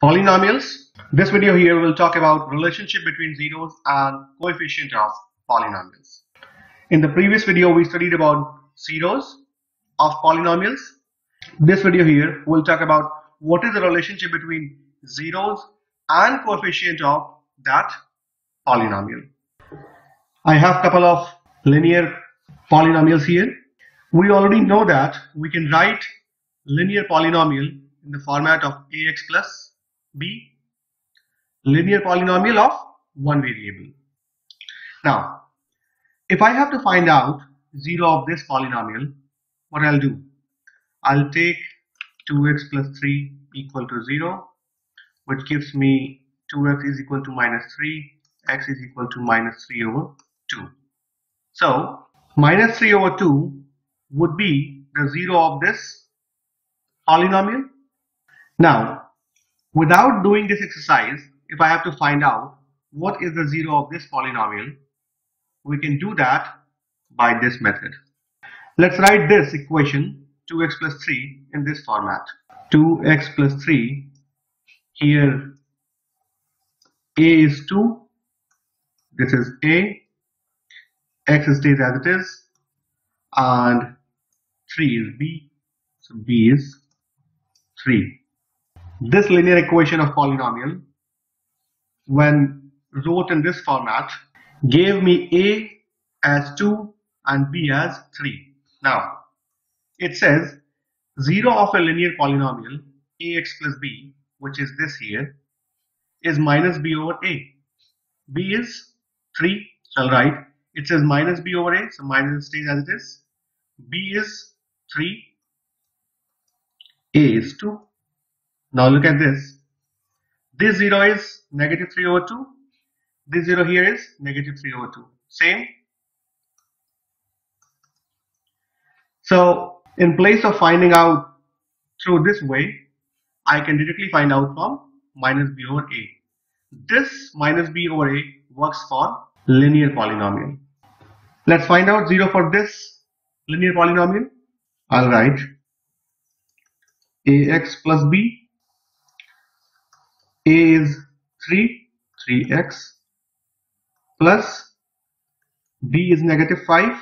Polynomials. This video here will talk about relationship between zeros and coefficient of polynomials. In the previous video we studied about zeros of polynomials. This video here will talk about what is the relationship between zeros and coefficient of that polynomial. I have a couple of linear polynomials here. We already know that we can write linear polynomial in the format of ax plus b, linear polynomial of one variable. Now, if I have to find out zero of this polynomial, what I'll do? I'll take 2x plus 3 equal to 0, which gives me 2x is equal to minus 3, x is equal to minus 3 over 2. So, minus 3 over 2 would be the zero of this polynomial. Now, without doing this exercise, if I have to find out what is the zero of this polynomial, we can do that by this method. Let's write this equation 2x plus 3 in this format. 2x plus 3, here a is 2, this is a, x stays as it is, and 3 is b, so b is 3. This linear equation of polynomial, when wrote in this format, gave me a as 2 and b as 3. Now, it says 0 of a linear polynomial ax plus b, which is this here, is minus b over a. b is 3, so I'll write, it says minus b over a, so minus stays as it is. b is 3, a is 2. Now look at this. This 0 is negative 3 over 2. This 0 here is negative 3 over 2. Same. So in place of finding out through this way, I can directly find out from minus b over a. This minus b over a works for linear polynomial. Let's find out 0 for this linear polynomial. I'll write ax plus b. A is 3x, plus b is negative 5,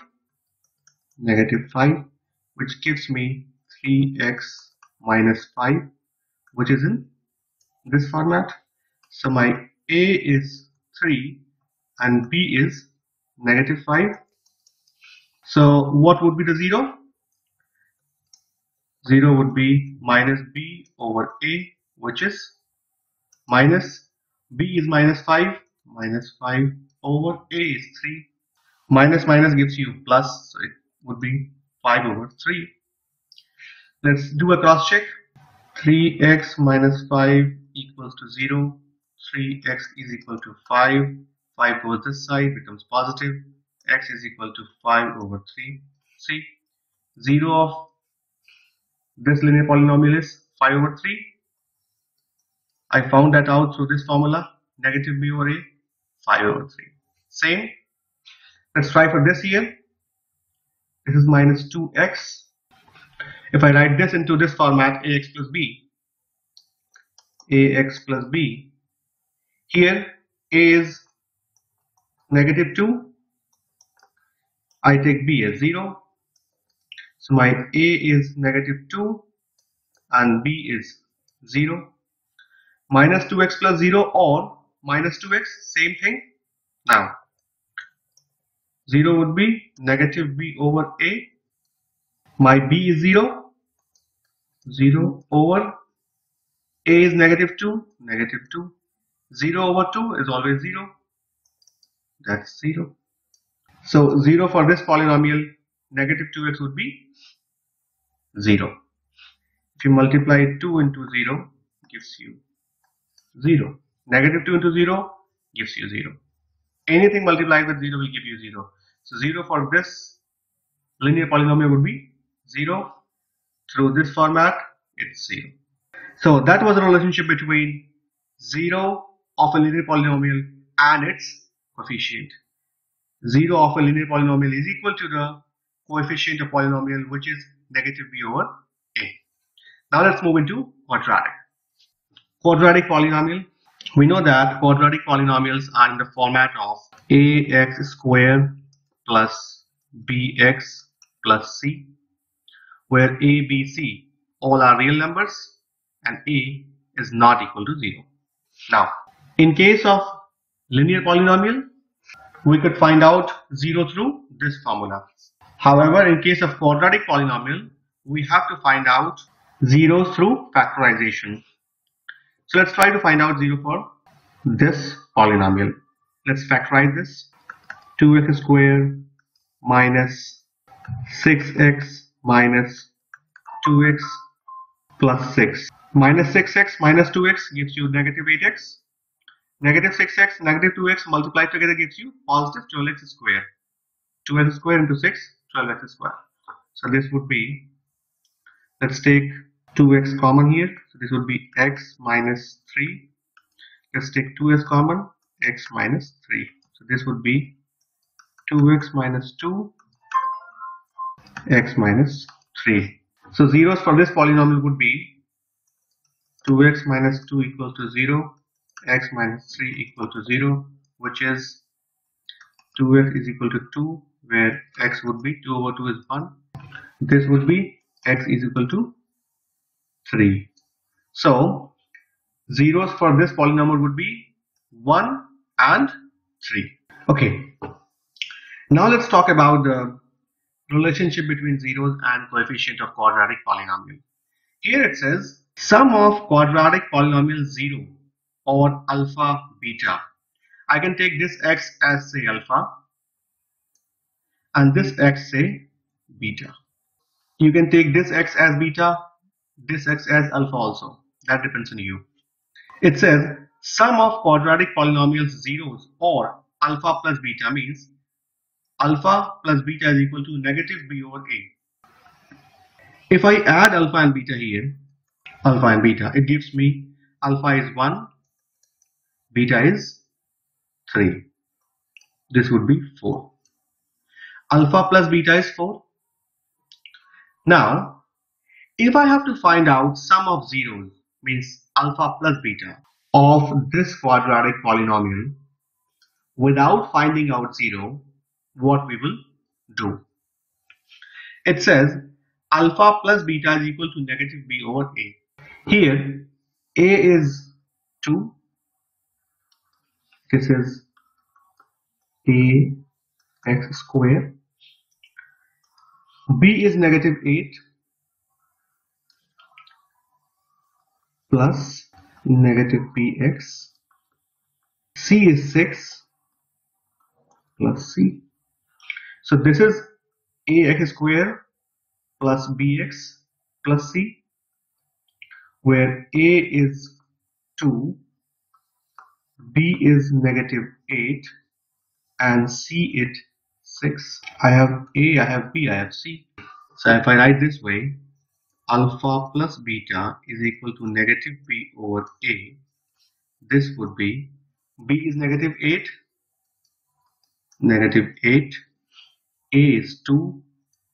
which gives me 3x minus 5, which is in this format. So my a is 3 and b is negative 5. So what would be the 0? 0 would be minus b over a, which is minus b is minus 5 over a is 3. Minus minus gives you plus, so it would be 5 over 3. Let's do a cross check. 3x minus 5 equals to 0. 3x is equal to 5. 5 goes this side, becomes positive. X is equal to 5 over 3. See, 0 of this linear polynomial is 5 over 3. I found that out through this formula, negative b over a, 5 over 3. Same. Let's try for this here. This is minus 2x. If I write this into this format, ax plus b, here a is negative 2. I take b as 0. So my a is negative 2 and b is 0. Minus 2x plus 0 or minus 2x, same thing. Now, 0 would be negative b over a. My b is 0. 0 over a is negative 2. 0 over 2 is always 0. That's 0. So 0 for this polynomial, negative 2x would be 0. If you multiply 2 into 0, it gives you 0. Negative 2 into 0 gives you 0. Anything multiplied with 0 will give you 0. So 0 for this linear polynomial would be 0. Through this format, it's 0. So that was the relationship between 0 of a linear polynomial and its coefficient. 0 of a linear polynomial is equal to the coefficient of polynomial, which is negative b over a. Now let's move into quadratic. Quadratic polynomial. We know that quadratic polynomials are in the format of ax squared plus bx plus c, where a, b, c all are real numbers and a is not equal to 0. Now, in case of linear polynomial, we could find out 0 through this formula. However, in case of quadratic polynomial, we have to find out 0 through factorization. So let's try to find out 0 for this polynomial. Let's factorize this. 2x squared minus 6x minus 2x plus 6. Minus 6x minus 2x gives you negative 8x. Negative 6x, negative 2x multiplied together gives you positive 12x squared. 2x squared into 6, 12x squared. So this would be, let's take 2x common here. So this would be x minus 3. Let's take 2x common, x minus 3. So this would be 2x minus 2, x minus 3. So zeros for this polynomial would be 2x minus 2 equal to 0, x minus 3 equal to 0, which is 2x is equal to 2, where x would be 2 over 2 is 1. This would be x is equal to 3. So zeros for this polynomial would be 1 and 3. Okay, now let's talk about the relationship between zeros and coefficient of quadratic polynomial. Here it says sum of quadratic polynomial 0 or alpha beta. I can take this x as say alpha and this x say beta. You can take this x as beta, this x as alpha also. That depends on you. It says sum of quadratic polynomials zeros or alpha plus beta means alpha plus beta is equal to negative b over a. If I add alpha and beta here, alpha and beta, it gives me alpha is 1, beta is 3. This would be 4. Alpha plus beta is 4. Now, if I have to find out sum of zeros, means alpha plus beta, of this quadratic polynomial without finding out 0, what we will do? It says alpha plus beta is equal to negative b over a. Here, a is 2. This is a x square. B is negative 8 plus negative bx. C is 6 plus c. So this is ax square plus bx plus c, where a is 2, b is negative 8 and c is 6. I have a, I have b, I have c. So if I write this way, alpha plus beta is equal to negative b over a. This would be b is negative 8, negative 8, a is 2,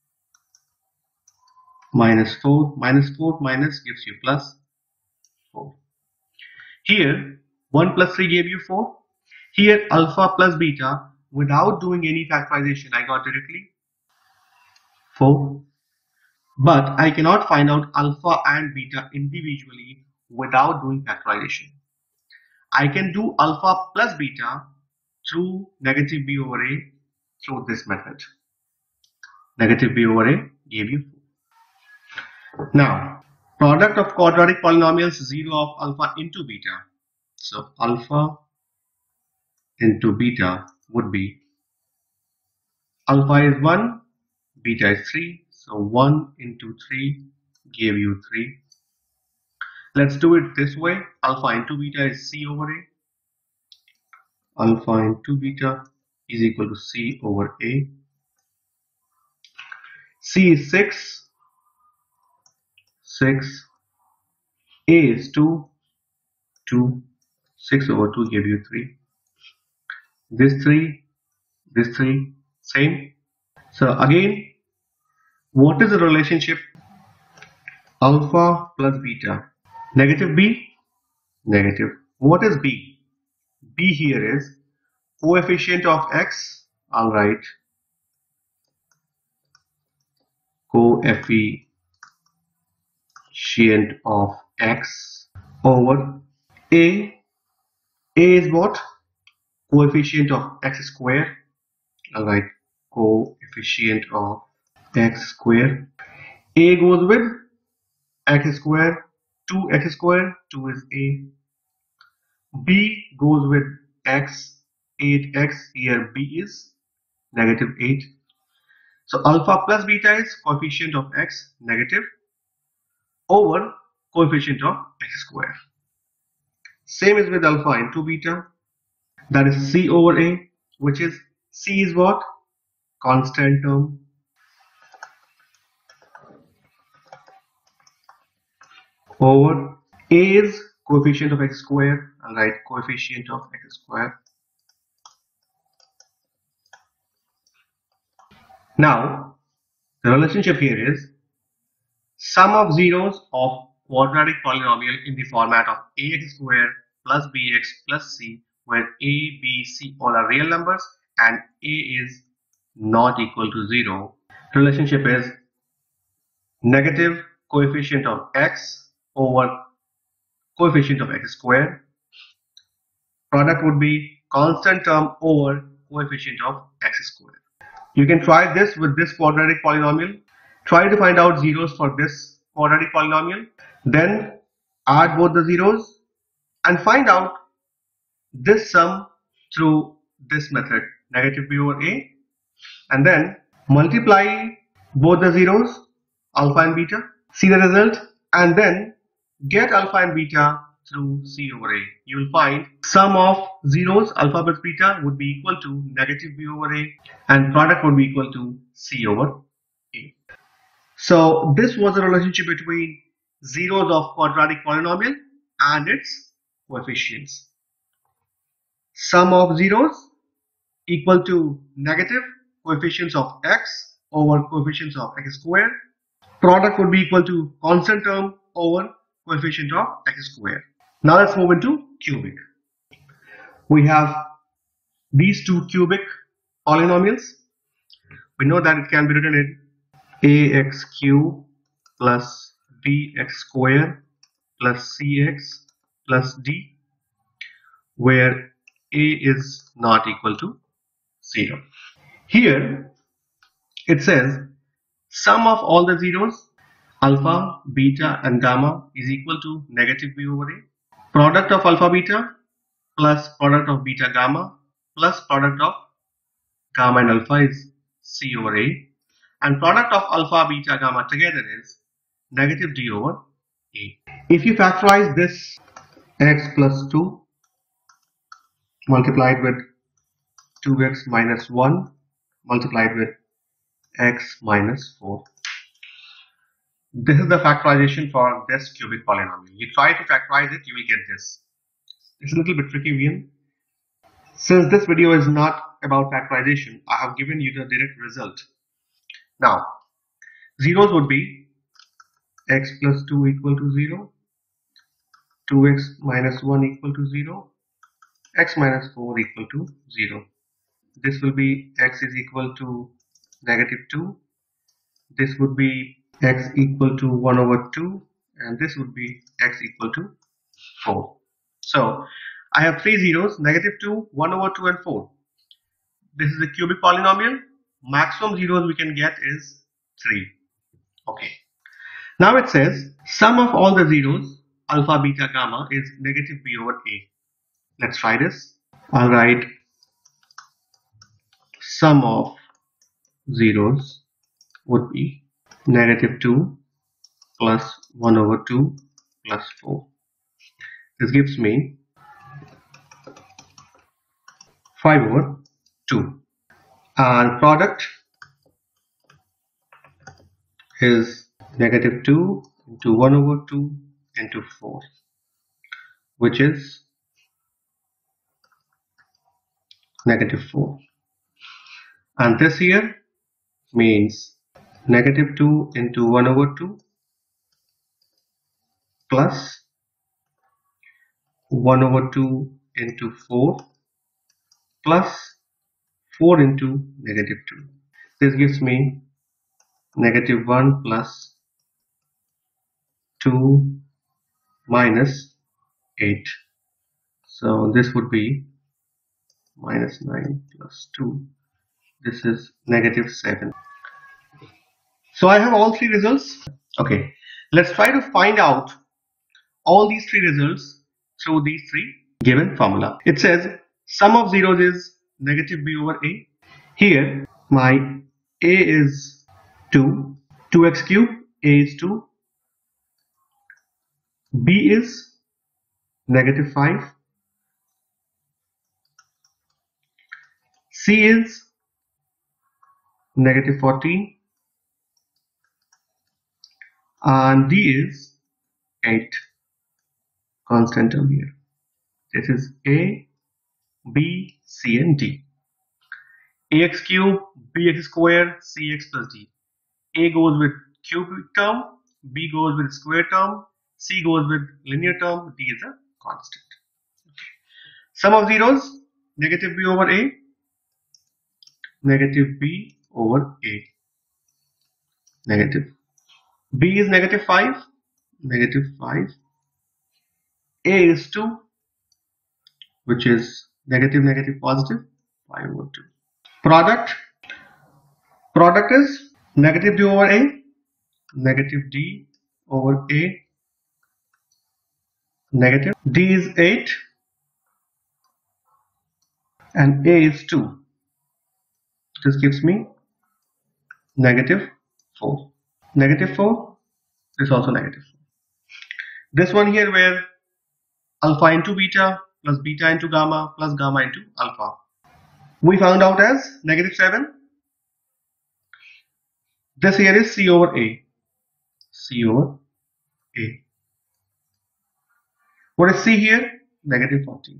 minus 4, minus 4 minus gives you plus 4. Here 1 plus 3 gave you 4. Here alpha plus beta, without doing any factorization, I got directly 4. But I cannot find out alpha and beta individually without doing factorization. I can do alpha plus beta through negative b over a through this method. Negative b over a gave you 4. Now, product of quadratic polynomials 0 of alpha into beta. So alpha into beta would be alpha is 1, beta is 3. So 1 into 3 gave you 3. Let's do it this way. Alpha into beta is c over a. Alpha into beta is equal to c over a. C is 6. 6. A is 2. 2. 6 over 2 gave you 3. This 3. This 3. Same. So again, what is the relationship? Alpha plus beta. Negative b, negative. What is b? B here is coefficient of x. I'll write coefficient of x over a. A is what? Coefficient of x square. I'll write coefficient of x square. A goes with x square, 2x square, 2 is a. B goes with x, 8x, here b is negative 8. So alpha plus beta is coefficient of x negative over coefficient of x square. Same is with alpha into beta, that is c over a, which is c is what? Constant term over a is coefficient of x square. I'll write coefficient of x square. Now the relationship here is sum of zeros of quadratic polynomial in the format of ax square plus bx plus c, where a, b, c all are real numbers and a is not equal to 0. Relationship is negative coefficient of x over coefficient of x square. Product would be constant term over coefficient of x square. You can try this with this quadratic polynomial. Try to find out zeros for this quadratic polynomial. Then add both the zeros and find out this sum through this method, negative b over a, and then multiply both the zeros, alpha and beta, see the result, and then get alpha and beta through c over a. You will find sum of zeros, alpha plus beta, would be equal to negative b over a, and product would be equal to c over a. So this was the relationship between zeros of quadratic polynomial and its coefficients. Sum of zeros equal to negative coefficients of x over coefficients of x square. Product would be equal to constant term over coefficient of x square. Now let's move into cubic. We have these two cubic polynomials. We know that it can be written in ax cube plus bx square plus cx plus d, where a is not equal to 0. Here it says sum of all the zeros, alpha, beta and gamma, is equal to negative b over a. Product of alpha beta plus product of beta gamma plus product of gamma and alpha is c over a, and product of alpha beta gamma together is negative d over a. If you factorize this x plus 2 multiplied with 2x minus 1 multiplied with x minus 4, this is the factorization for this cubic polynomial. You try to factorize it, you will get this. It's a little bit tricky again. Since this video is not about factorization, I have given you the direct result. Now, zeros would be x plus 2 equal to 0, 2x minus 1 equal to 0, x minus 4 equal to 0. This will be x is equal to negative 2. This would be x equal to 1 over 2, and this would be x equal to 4. So I have three zeros, negative 2, 1 over 2 and 4. This is a cubic polynomial. Maximum zeros we can get is 3. Okay. Now it says sum of all the zeros, alpha, beta, gamma, is negative b over a. Let's try this. I'll write sum of zeros would be negative 2 plus 1 over 2 plus 4. This gives me 5 over 2. And product is negative 2 into 1 over 2 into 4, which is negative 4. And this here means negative 2 into 1 over 2 plus 1 over 2 into 4 plus 4 into negative 2. This gives me negative 1 plus 2 minus 8. So this would be minus 9 plus 2. This is negative 7. So I have all three results. Okay, let's try to find out all these three results through these three given formula. It says sum of zeros is negative b over a. Here my a is 2, 2x cube, a is 2, b is negative 5, c is negative 14, and d is 8. Constant term here. This is a, b, c, and d. Ax cube, bx square, cx plus d. A goes with cubic term, b goes with square term, c goes with linear term, d is a constant. Sum of zeros, negative b over a, negative b over a, negative. B is negative 5, negative 5. A is 2, which is negative, negative, positive, 5 over 2. Product is negative d over a, negative d over a, negative. D is 8 and a is 2. This gives me negative 4. Negative 4 is also negative 4. This one here where alpha into beta plus beta into gamma plus gamma into alpha, we found out as negative 7. This here is c over a. C over a. What is c here? Negative 14.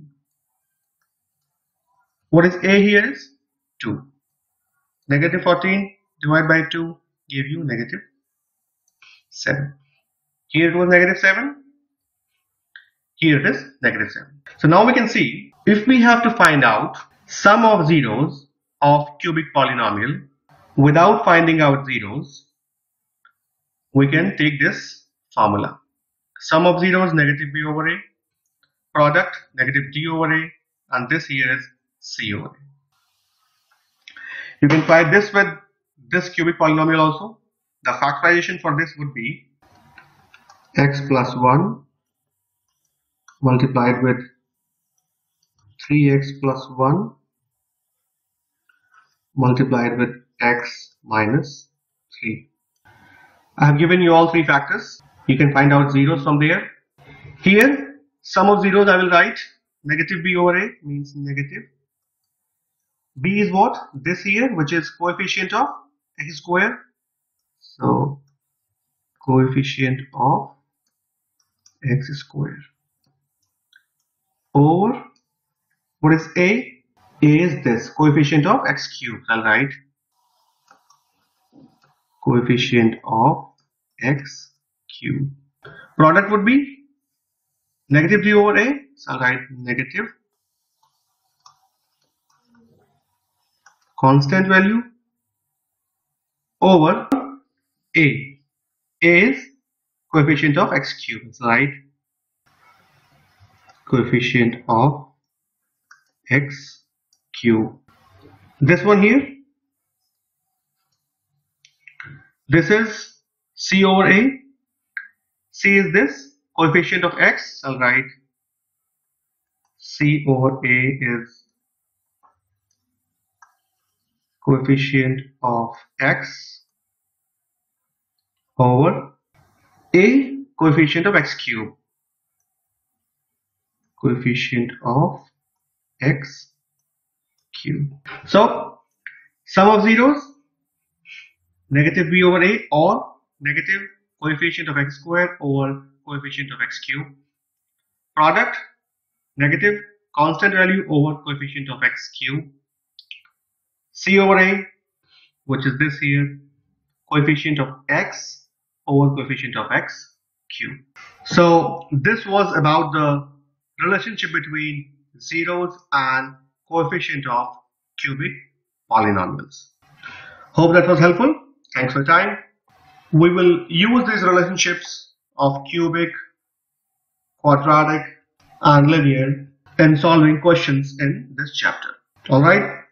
What is a here is 2. Negative 14 divided by 2 give you negative 7. Here it was negative 7. Here it is negative 7. So now we can see if we have to find out sum of zeros of cubic polynomial without finding out zeros, we can take this formula. Sum of zeros negative b over a, product negative d over a, and this here is c over a. You can try this with this cubic polynomial also. The factorization for this would be x plus 1 multiplied with 3x plus 1 multiplied with x minus 3. I have given you all three factors. You can find out zeros from there. Here, sum of zeros I will write negative b over a means negative. B is what? This here, which is coefficient of x square. So, coefficient of x square over, what is a? A is this, coefficient of x cubed. I'll write coefficient of x cubed. Product would be negative d over a. So I'll write negative constant value over a. A is coefficient of x cubed. So write coefficient of x cubed. This one here, this is c over a. C is this, coefficient of x. I'll write c over a is coefficient of x over a, coefficient of x cubed. Coefficient of x cubed. So sum of zeros negative b over a or negative coefficient of x squared over coefficient of x cubed. Product negative constant value over coefficient of x cubed. C over a, which is this here, coefficient of x over coefficient of x cubed. So this was about the relationship between zeros and coefficient of cubic polynomials. Hope that was helpful. Thanks for your time. We will use these relationships of cubic, quadratic, and linear in solving questions in this chapter. All right.